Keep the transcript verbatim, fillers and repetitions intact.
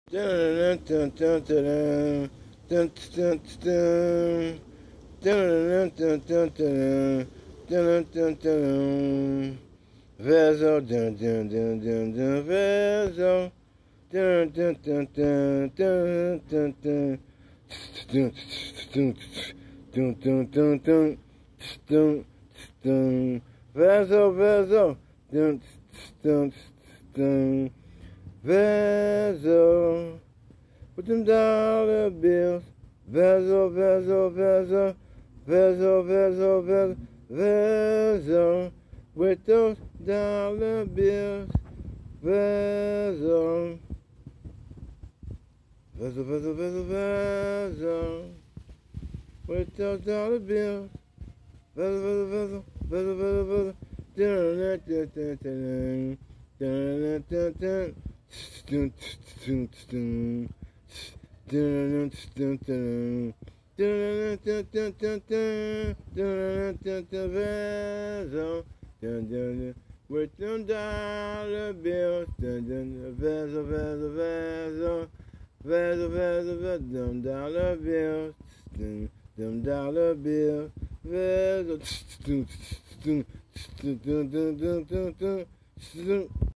Dun dun dun dun dun dun dun dun dun dun dun dun dun dun. Vezo dun dun dun dun dun Vezo dun dun dun dun dun dun dun dun dun dun dun dun dun dun Vezo Vezo dun dun dun Vezo with them dollar bills. Vezo, Vezo, Vezo, Vezo, Vezo, Vezo, Vezo with those dollar bills. Vezo, Vezo, Vezo, Vezo, Vezo with those dollar bills. Vezo, Vezo, Vezo, Vezo, Vezo, Vezo. Dun dun dun dun dun dun dun dun dun dun dun dun dun dun dun dun dun Vezo dun dun with them dollar bills dun dun Vezo Vezo Vezo Vezo Vezo Vezo them dollar bills dun them dollar bills Vezo dun dun dun dun dun dun dun